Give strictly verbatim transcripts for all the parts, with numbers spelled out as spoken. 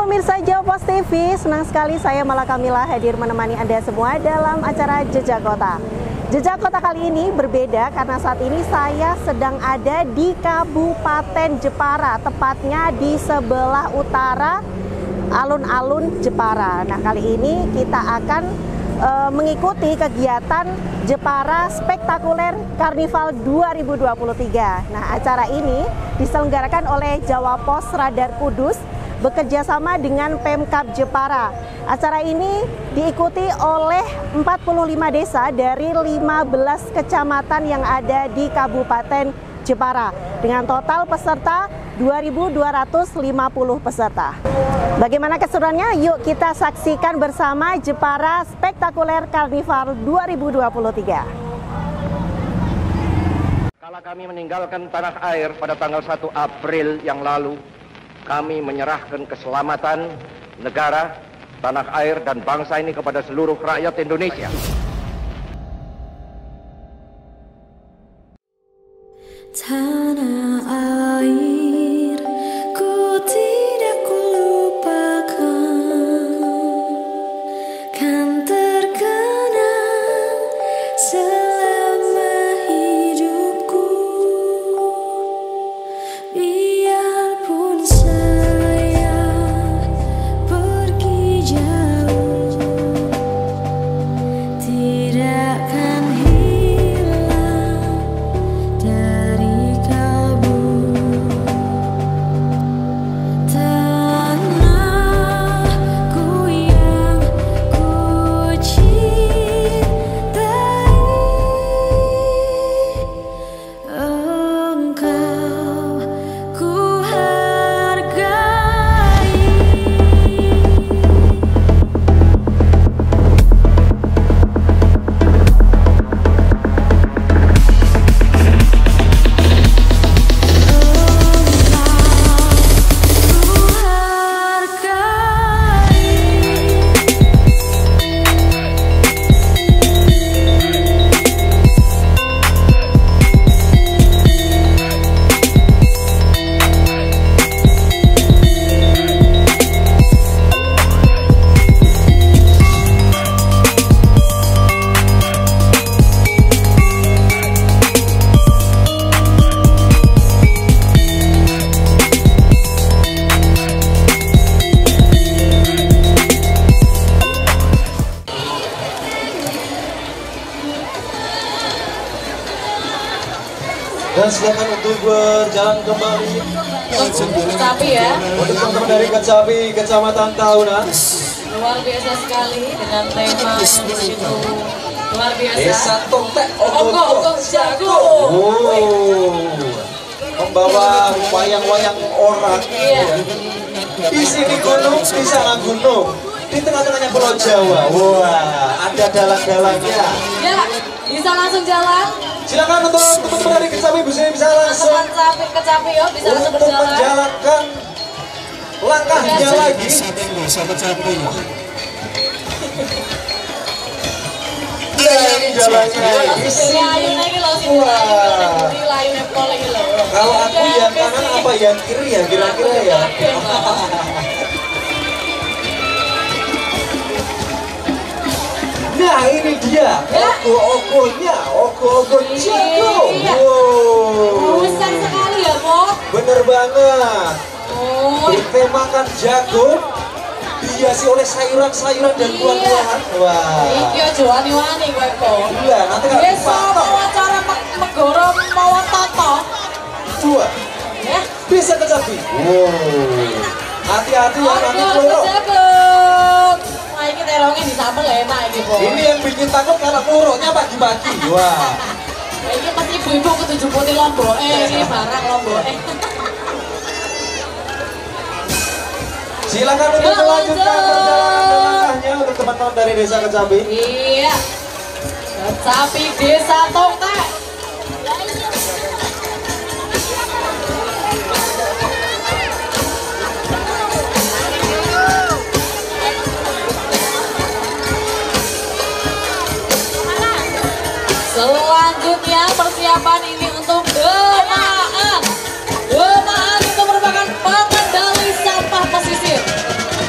pemirsa Jawa Pos T V, senang sekali saya Mala Kamila hadir menemani Anda semua dalam acara Jejak Kota. Jejak Kota kali ini berbeda karena saat ini saya sedang ada di Kabupaten Jepara, tepatnya di sebelah utara alun-alun Jepara. Nah, kali ini kita akan e, mengikuti kegiatan Jepara Spektakuler Karnival dua ribu dua puluh tiga. Nah, acara ini diselenggarakan oleh Jawa Pos Radar Kudus bekerja sama dengan Pemkab Jepara. Acara ini diikuti oleh empat puluh lima desa dari lima belas kecamatan yang ada di Kabupaten Jepara dengan total peserta dua ribu dua ratus lima puluh peserta. Bagaimana keseruannya? Yuk kita saksikan bersama Jepara Spektakuler Karnival dua ribu dua puluh tiga. Kala kami meninggalkan tanah air pada tanggal satu April yang lalu, kami menyerahkan keselamatan negara, tanah air, dan bangsa ini kepada seluruh rakyat Indonesia. Tanah air, ku tidak kulupakan, kan terkenang selama hidupku. Biarpun saya pergi jauh, tidak akan hilang dari kalbu. Tanahku yang ku cintai, engkau ku hargai. Dan silakan untuk berjalan kembali. Kecapi ya, Untuk teman-teman dari Kecapi, Kecamatan Tahunan, luar biasa sekali dengan tema yang begitu luar biasa. Desa Tongtek, Ogo Ogo Jago. Oh, membawa wayang-wayang orang. Iya. Di sini gunung, di sana gunung, di tengah-tengahnya Pulau Jawa. Wah, ada dalang-dalangnya. Ya, bisa langsung jalan. Silakan untuk teman-teman dari Kecapi bisa bisa langsung Teman-teman kecapi yo, bisa langsung untuk berjalan. menjalankan langkahnya lagi. Nah, ini jalannya. Ini ayun lagi loh, sini Wah. ayun ayun pol lagi loh. Kalau aku yang kanan apa yang kiri ya kira-kira ya. Nah, ini dia ogo-ogonya, ogo-ogo jago. Iya. Wow. Besar sekali ya, Po. Bener banget. Oh, Bertemakan jago, dihiasi oleh sayuran-sayuran dan Iya. buah-buahan. Wah. iki ojo wani-wani kowe, Po. Iya, nanti kalau Besok dipatok. mau acara Megoro mau toto. Dua. Ya. Bisa Kecapi. Wow. Hati-hati ya nanti Ogo peluru. Jagung. Wah, iki terongnya disambel enak iki, Po. Ini yang bikin takut karena peluruknya pagi-pagi. Wah. Nah, ini pasti ibu-ibu ketujuh putih lombok. Eh, ini barang lombok. Eh. Silakan untuk Yuk, melanjutkan lanjut. perjalanan dan langkahnya untuk teman-teman dari Desa Kecapi. Iya. Kecapi Desa Tongtek. Selanjutnya persiapan ini untuk Demaan. Demaan itu merupakan pengendali sampah pesisir.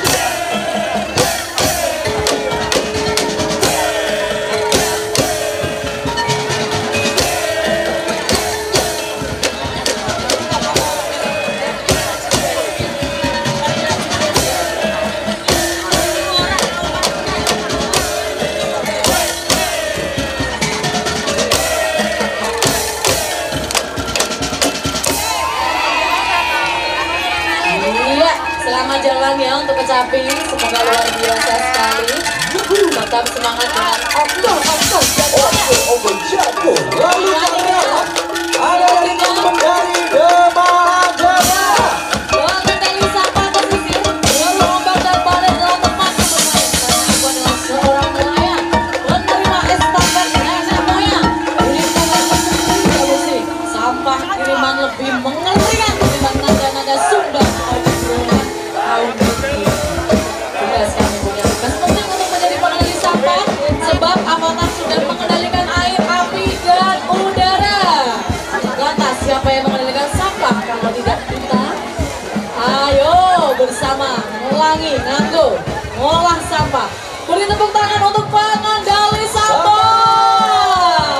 semua jalannya untuk kecapi. Semoga luar biasa sekali. Tetap semangat dengan oktor, oktor, Oktor, oktor jatuh. Lalu ada dari teman dari Demang Jaya. mengendali sampah pesisir. Lalu ombak dan badai adalah teman yang bermain. Karena aku adalah seorang nelayan. Menerima estafet nenek moyang. Di lingkungan pesisir Sulawesi, sampah kiriman lebih mengerikan ketimbang nada-nada Sunda atau keseruan kaum miskin. Tugas kami punya tugas penting untuk menjadi pengendali sampah, sebab amanah sudah mengendalikan air, api, dan udara. Lantas siapa yang mengendalikan sampah kalau tidak kita? Ayo bersama melangi, nganggo, ngolah sampah. Beri tepuk tangan untuk pengendali sampah.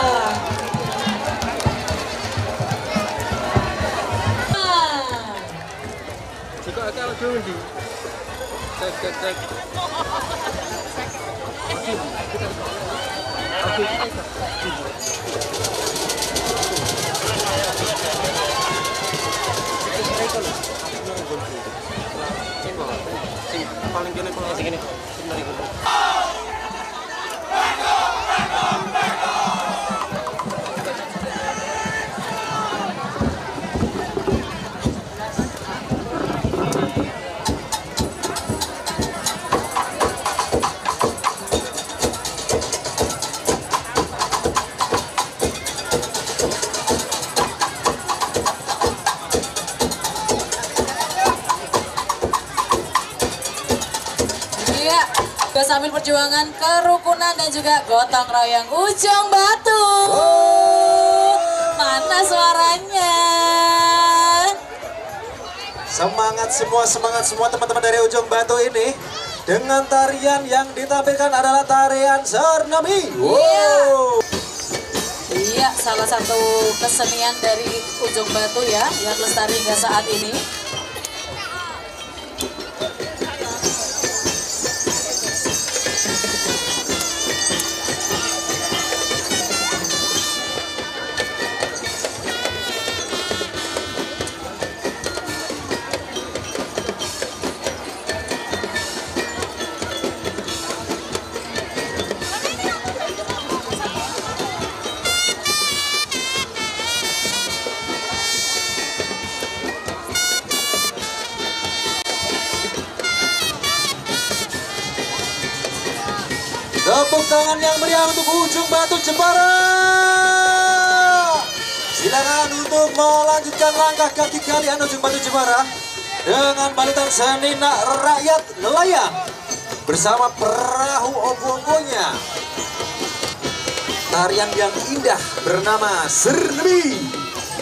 Jika ada dulu di cek cek cek. Paling gini kalau segini. Iya, juga sambil perjuangan kerukunan dan juga gotong royong Ujung Batu. Mana suaranya? Semangat semua, semangat semua teman-teman dari Ujung Batu ini. Dengan tarian yang ditampilkan adalah tarian Sernami. Wow. Iya, salah satu kesenian dari Ujung Batu ya, yang lestari hingga saat ini. Tepuk tangan yang meriah untuk Ujung Batu Jepara. Silakan untuk melanjutkan langkah kaki kalian Ujung Batu Jepara dengan balutan Senindak Rakyat Nelayan bersama perahu obo-obonya. Tarian yang indah bernama Sernami.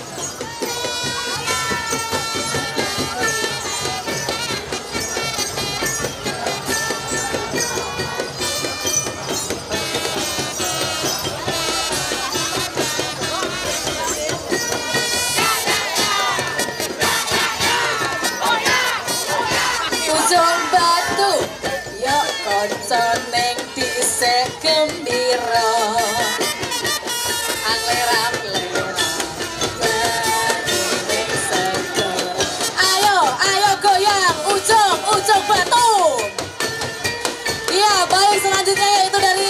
Ujung Batu, yo konconeng dhisik gembira. Anglera-anglera, bariring seger. Ayo, ayo goyang, ujung, ujung batu. Iya, baik selanjutnya yaitu dari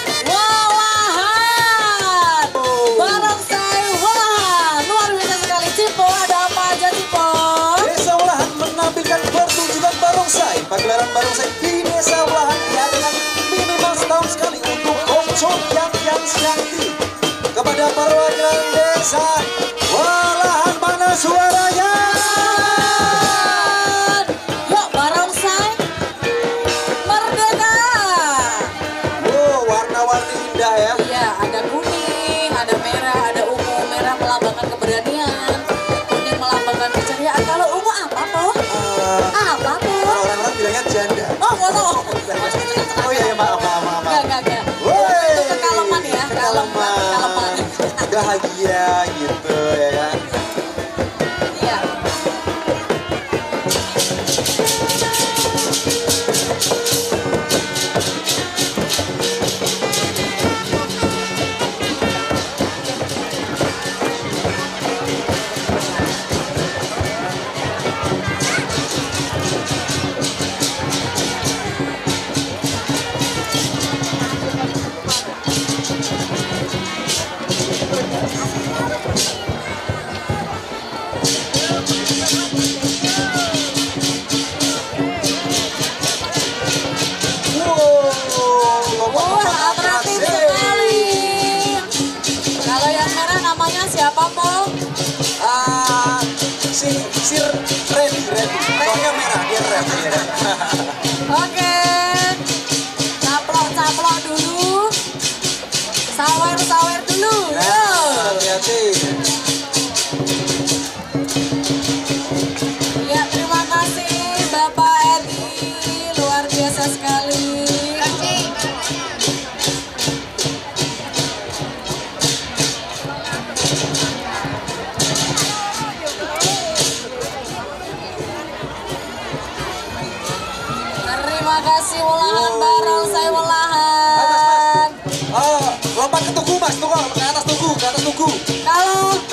Wawahan. Barongsai Wawahan, luar biasa sekali. Cipo, ada apa aja Cipo? Desa Walahan menampilkan pertunjukan barongsai. Pagelaran barongsai di Desa Walahan diadakan minimal setahun sekali untuk kongcong yang yang sakti. Kepada perwakilan desa Walahan, mana suaranya? Yuk barongsai merdeka. Oh, warna-warni indah ya. Iya, ada kuning, ada merah, ada ungu. Merah melambangkan keberanian, kuning melambangkan keceriaan. Kalau ungu apa toh? Eh, Apa toh? Orang-orang bilangnya janda. Oh, ngono. Oh iya, iya, maaf, maaf, maaf. Enggak, enggak, enggak. Woi, Itu kekaleman ya, kaleman, kaleman. Bahagia gitu ya kan. Iya. namanya siapa Mo? Ah, si si Randy, Randy. Soalnya merah, dia red. Oke. Caplok-caplok dulu. Sawer-sawer dulu. Yo. Nah, hati-hati. Ya, terima kasih Bapak Edi. Luar biasa sekali. Terima kasih ulangan bareng saya ulangan. Oh, lompat ke tugu mas, tugu ke atas tugu, ke atas tugu. Kalau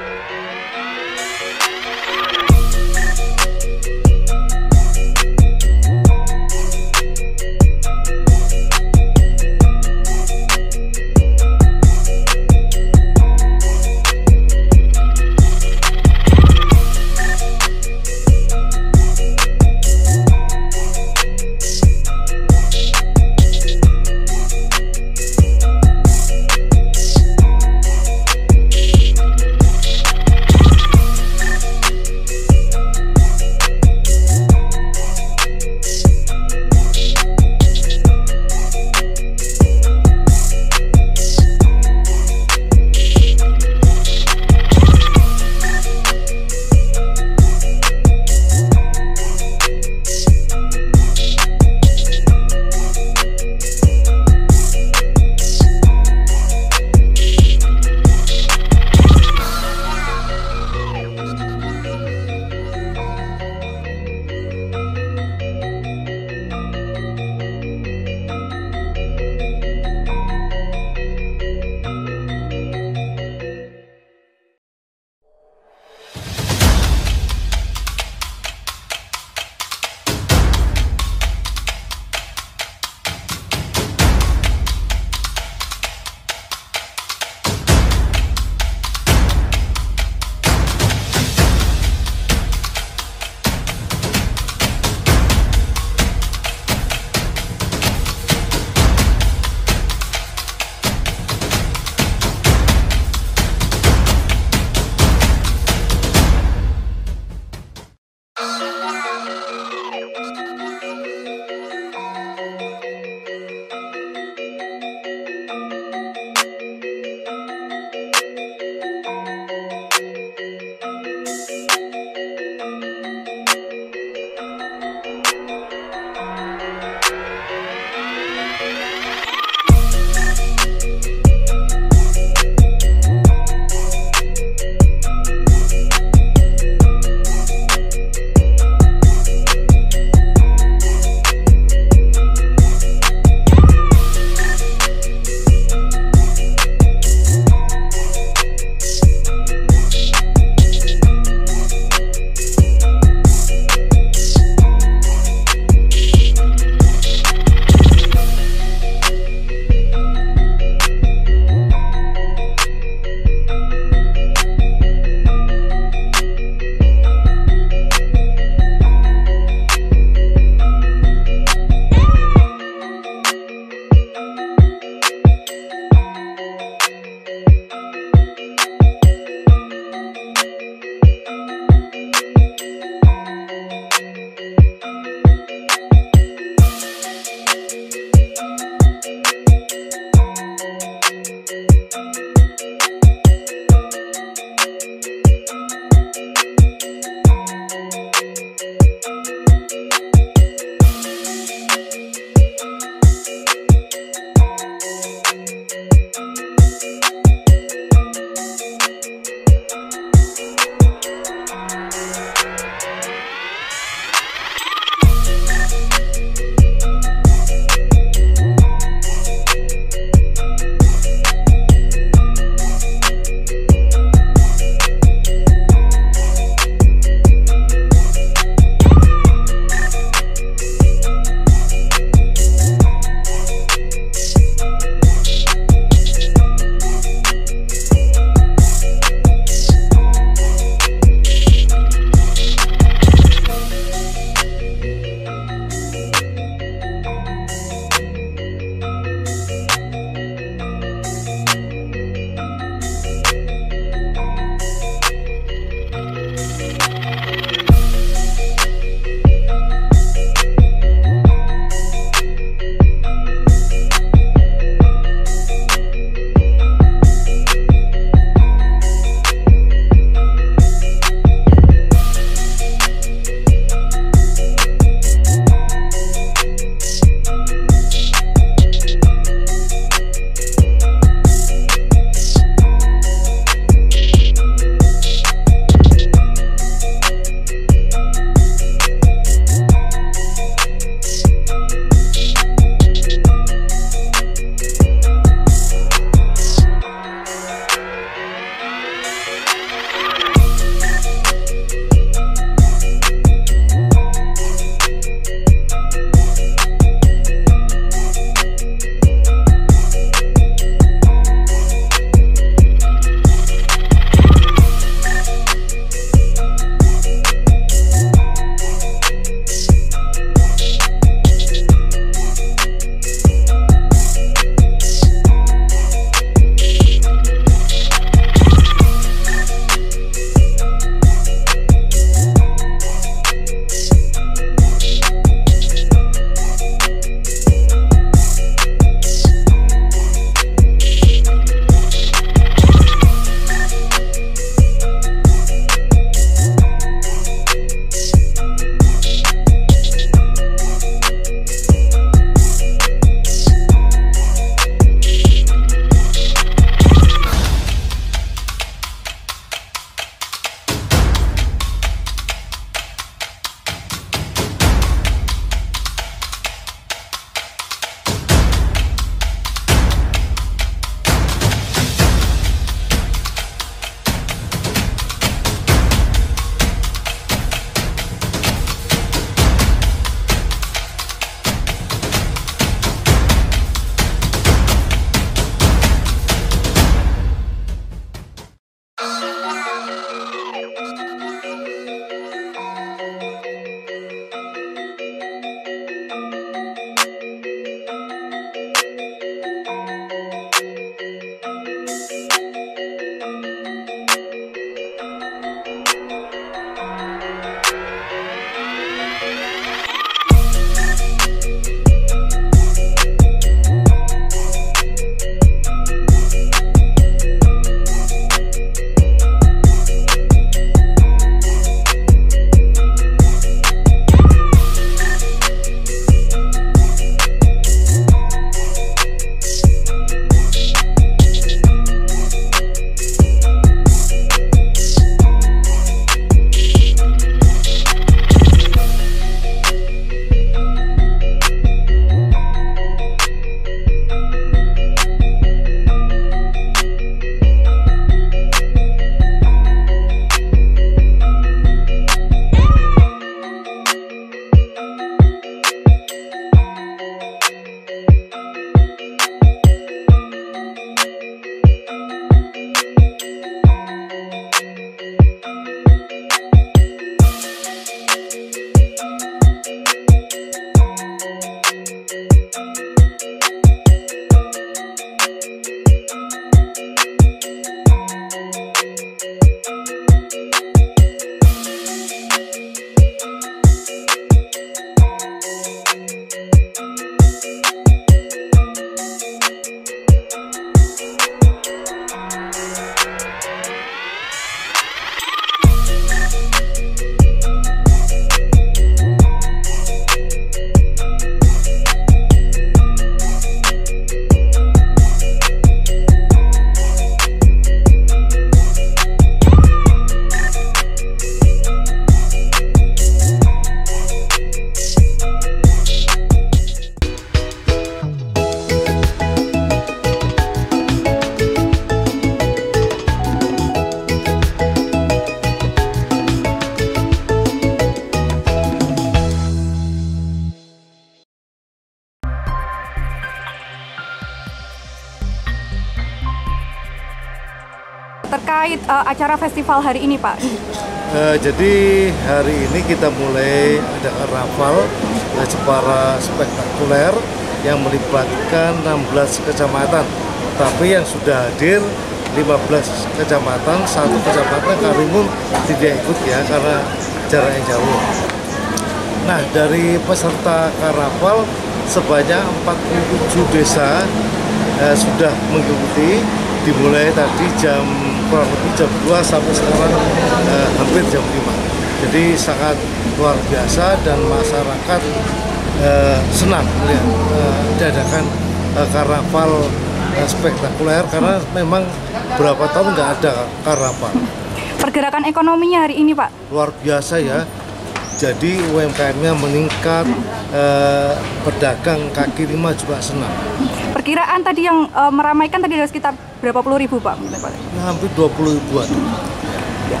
terkait uh, acara festival hari ini, Pak? Uh, jadi hari ini kita mulai ada karnaval uh, Jepara spektakuler yang melibatkan enam belas kecamatan. Tapi yang sudah hadir lima belas kecamatan, satu kecamatan Karimun tidak ikut ya karena jaraknya jauh. Nah, dari peserta karnaval sebanyak empat puluh tujuh desa eh, sudah mengikuti, dimulai tadi jam kurang lebih jam dua sampai sekarang eh, hampir jam lima. Jadi sangat luar biasa dan masyarakat eh, senang melihat eh, diadakan eh, karnaval eh, spektakuler karena memang berapa tahun nggak ada karnaval. Pergerakan ekonominya hari ini, Pak? Luar biasa ya. Jadi U M K M-nya meningkat, eh, pedagang kaki lima juga senang. Perkiraan tadi yang eh, meramaikan tadi ada sekitar berapa puluh ribu, Pak? Ya, hampir dua puluh ribuan. Ya.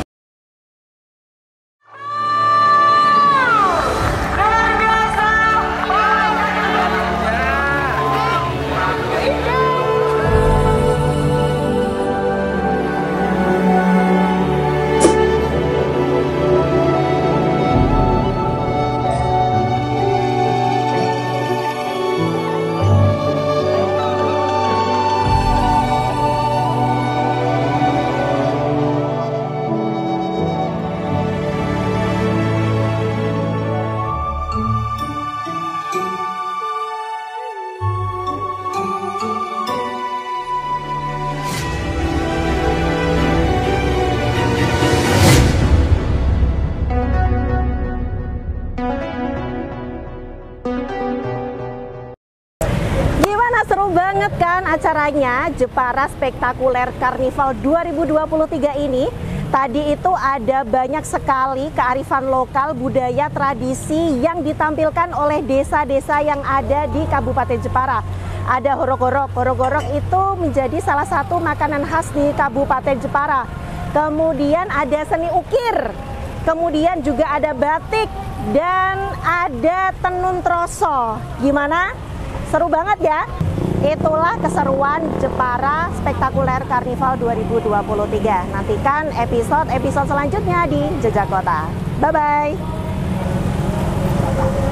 Seru banget kan acaranya Jepara Spektakuler Karnival dua ribu dua puluh tiga ini. Tadi itu ada banyak sekali kearifan lokal, budaya, tradisi yang ditampilkan oleh desa-desa yang ada di Kabupaten Jepara. Ada horok-horok, horok-horok itu menjadi salah satu makanan khas di Kabupaten Jepara. Kemudian ada seni ukir, kemudian juga ada batik, dan ada tenun troso. Gimana? Seru banget ya? Itulah keseruan Jepara Spektakuler Karnival dua ribu dua puluh tiga. Nantikan episode-episode selanjutnya di Jejak Kota. Bye-bye.